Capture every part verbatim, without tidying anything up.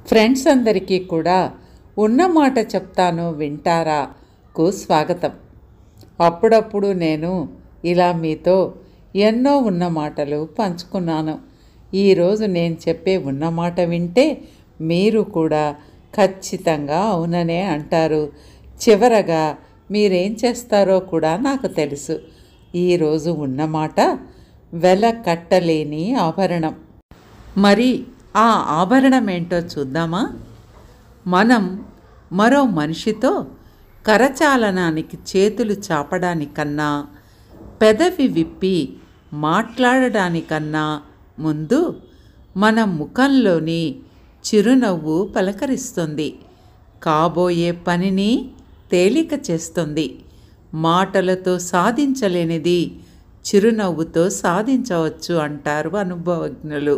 Friends అందరికీ కూడా ఉన్న మాట చెప్తాను వింటారాకు స్వాగతం. అప్పుడప్పుడు నేను ఇలా మీతో ఎన్నో ఉన్న మాటలు పంచుకున్నాను. ఈరోజు నేను చెప్పే ఉన్న మాట వింటే మీరు కూడా ఖచ్చితంగా అవుననే అంటారు. చివరగా మీరేం చేస్తారో కూడా నాకు తెలుసు. ఈరోజు ఉన్నమాట వెల కట్టలేని ఆభరణం. మరి ఆ ఆభరణం ఏంటో చూద్దామా? మనం మరో మనిషితో కరచాలనానికి చేతులు చాపడానికన్నా, పెదవి విప్పి మాట్లాడడానికన్నా ముందు మన ముఖంలోని చిరునవ్వు పలకరిస్తుంది. కాబోయే పనిని తేలిక చేస్తుంది. మాటలతో సాధించలేనిది చిరునవ్వుతో సాధించవచ్చు అంటారు అనుభవజ్ఞులు.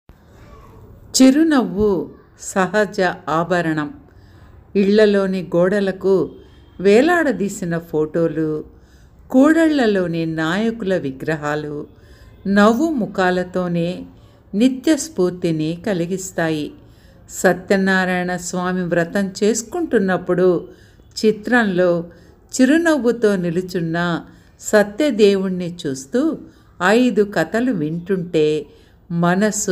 చిరునవ్వు సహజ ఆభరణం. ఇళ్లలోని గోడలకు వేలాడదీసిన ఫోటోలు, కూడళ్లలోని నాయకుల విగ్రహాలు నవ్వు ముఖాలతోనే నిత్య స్ఫూర్తిని కలిగిస్తాయి. సత్యనారాయణ స్వామి వ్రతం చేసుకుంటున్నప్పుడు చిత్రంలో చిరునవ్వుతో నిలుచున్న సత్యదేవుణ్ణి చూస్తూ ఐదు కథలు వింటుంటే మనసు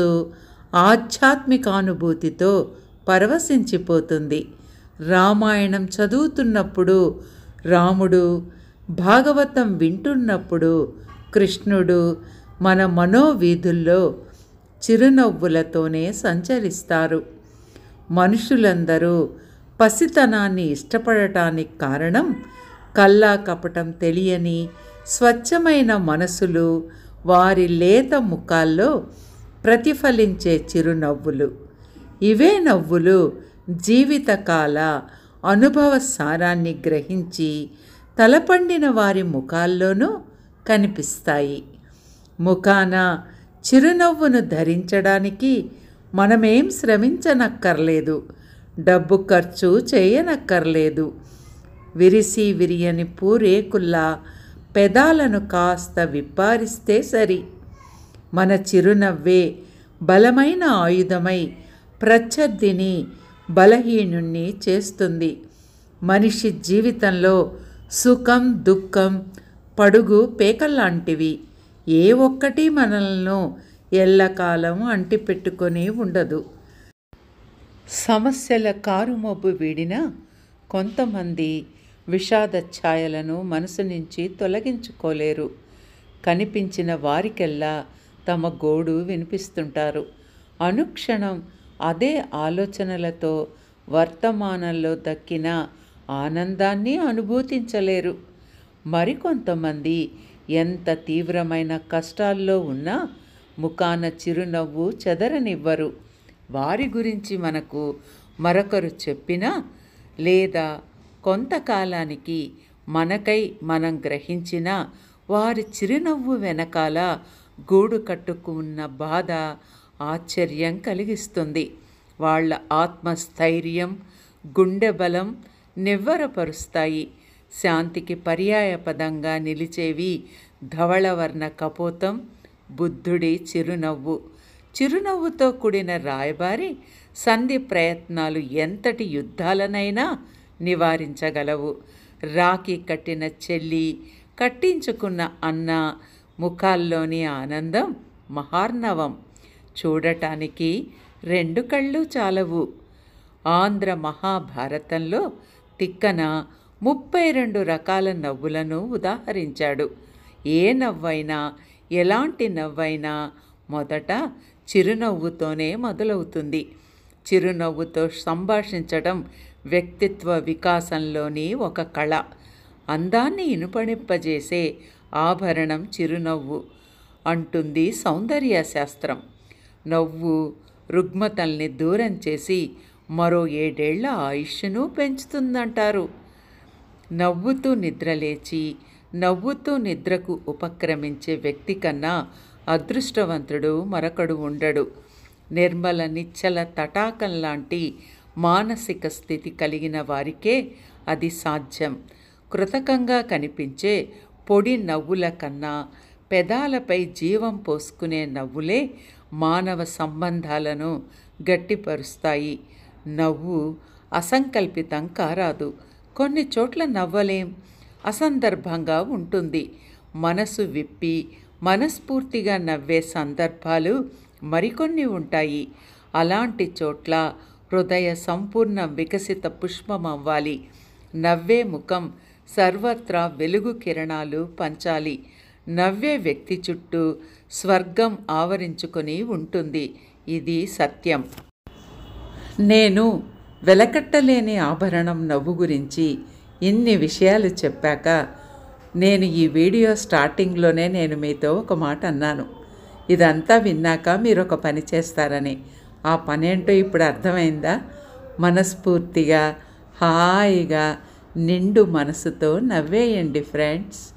ఆధ్యాత్మికానుభూతితో పరవశించిపోతుంది. రామాయణం చదువుతున్నప్పుడు రాముడు, భాగవతం వింటున్నప్పుడు కృష్ణుడు మన మనోవీధుల్లో చిరునవ్వులతోనే సంచరిస్తారు. మనుషులందరూ పసితనాన్ని ఇష్టపడటానికి కారణం కల్లా కపటం తెలియని స్వచ్ఛమైన మనసులు, వారి లేత ముఖాల్లో ప్రతిఫలించే చిరునవ్వులు. ఇవే నవ్వులు జీవితకాల అనుభవ సారాన్ని గ్రహించి తలపండిన వారి ముఖాల్లోనూ కనిపిస్తాయి. ముఖాన చిరునవ్వును ధరించడానికి మనమేం శ్రమించనక్కర్లేదు, డబ్బు ఖర్చు చేయనక్కర్లేదు. విరిసి విరియని పూరేకుల్లా పెదాలను కాస్త విప్పారిస్తే సరి. మన చిరునవ్వే బలమైన ఆయుధమై ప్రత్యర్థిని బలహీనుణ్ణి చేస్తుంది. మనిషి జీవితంలో సుఖం, దుఃఖం పడుగు పేకల్లాంటివి. ఏ ఒక్కటి మనల్ని ఎల్లకాలం అంటిపెట్టుకొని ఉండదు. సమస్యల కారుమబ్బు వీడిన కొంతమంది విషాద ఛాయలను మనసు నుంచి తొలగించుకోలేరు. కనిపించిన వారికెల్లా తమ గోడు వినిపిస్తుంటారు. అనుక్షణం అదే ఆలోచనలతో వర్తమానంలో దక్కిన ఆనందాన్ని అనుభూతించలేరు. మరికొంతమంది ఎంత తీవ్రమైన కష్టాల్లో ఉన్నా ముఖాన చిరునవ్వు చెదరనివ్వరు. వారి గురించి మనకు మరొకరు చెప్పినా లేదా కొంతకాలానికి మనకై మనం గ్రహించిన వారి చిరునవ్వు వెనకాల గూడు కట్టుకున్న బాధ ఆశ్చర్యం కలిగిస్తుంది. వాళ్ళ ఆత్మస్థైర్యం, గుండె బలం నివ్వరపరుస్తాయి. శాంతికి పర్యాయపదంగా నిలిచేవి ధవళవర్ణ కపోతం, బుద్ధుడి చిరునవ్వు. చిరునవ్వుతో కూడిన రాయబారి సంధి ప్రయత్నాలు ఎంతటి యుద్ధాలనైనా నివారించగలవు. రాఖీ కట్టిన చెల్లి, కట్టించుకున్న అన్న ముఖాల్లోని ఆనందం మహార్ణవం. చూడటానికి రెండు కళ్ళు చాలవు. ఆంధ్ర మహాభారతంలో తిక్కన ముప్పై రెండు రకాల నవ్వులను ఉదాహరించాడు. ఏ నవ్వైనా, ఎలాంటి నవ్వైనా మొదట చిరునవ్వుతోనే మొదలవుతుంది. చిరునవ్వుతో సంభాషించడం వ్యక్తిత్వ వికాసంలోని ఒక కళ. అందాన్ని ఇనుపడింపజేసే ఆభరణం చిరునవ్వు అంటుంది సౌందర్య శాస్త్రం. నవ్వు రుగ్మతల్ని దూరం చేసి మరో ఏడేళ్ల ఆయుష్ను పెంచుతుందంటారు. నవ్వుతూ నిద్రలేచి నవ్వుతూ నిద్రకు ఉపక్రమించే వ్యక్తి కన్నా అదృష్టవంతుడు మరొకడు ఉండడు. నిర్మల నిశ్చల తటాకం లాంటి మానసిక స్థితి కలిగిన వారికే అది సాధ్యం. కృతకంగా కనిపించే పొడి నవ్వుల కన్నా పెదాలపై జీవం పోసుకునే నవ్వులే మానవ సంబంధాలను గట్టిపరుస్తాయి. నవ్వు అసంకల్పితం కారాదు. కొన్ని చోట్ల నవ్వలేం, అసందర్భంగా ఉంటుంది. మనసు విప్పి మనస్ఫూర్తిగా నవ్వే సందర్భాలు మరికొన్ని ఉంటాయి. అలాంటి చోట్ల హృదయ సంపూర్ణ వికసిత పుష్పం అవ్వాలి. నవ్వే ముఖం సర్వత్రా వెలుగు కిరణాలు పంచాలి. నవ్వే వ్యక్తి చుట్టూ స్వర్గం ఆవరించుకొని ఉంటుంది. ఇది సత్యం. నేను వెలకట్టలేని ఆభరణం నవ్వు గురించి ఇన్ని విషయాలు చెప్పాక నేను ఈ వీడియో స్టార్టింగ్లోనే నేను మీతో ఒక మాట అన్నాను. ఇదంతా విన్నాక మీరు ఒక పని చేస్తారని. ఆ పని ఏంటో ఇప్పుడు అర్థమైందా? మనస్ఫూర్తిగా హాయిగా నిండు మనసుతో నవ్వేయండి ఫ్రెండ్స్.